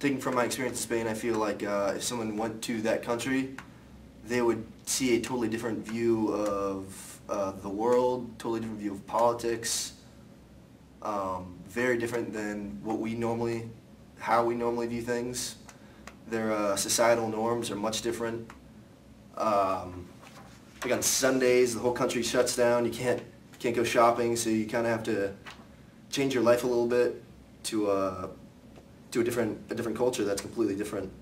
Taking from my experience in Spain, I feel like if someone went to that country, they would see a totally different view of the world, totally different view of politics, very different than how we normally view things. Their societal norms are much different. Like on Sundays, the whole country shuts down. You can't go shopping, so you kind of have to change your life a little bit to a different culture that's completely different.